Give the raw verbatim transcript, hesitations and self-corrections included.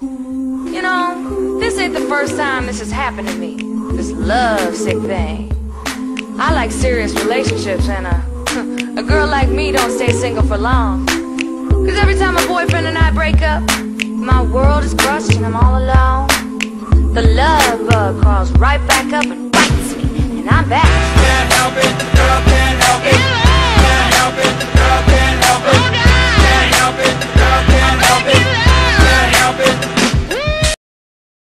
You know, this ain't the first time this has happened to me. This love-sick thing. I like serious relationships, and a, a girl like me don't stay single for long. Cause every time my boyfriend and I break up, my world is crushed and I'm all alone. The love bug crawls right back up and bites me, and I'm back. Can't help it, the girl can't help it.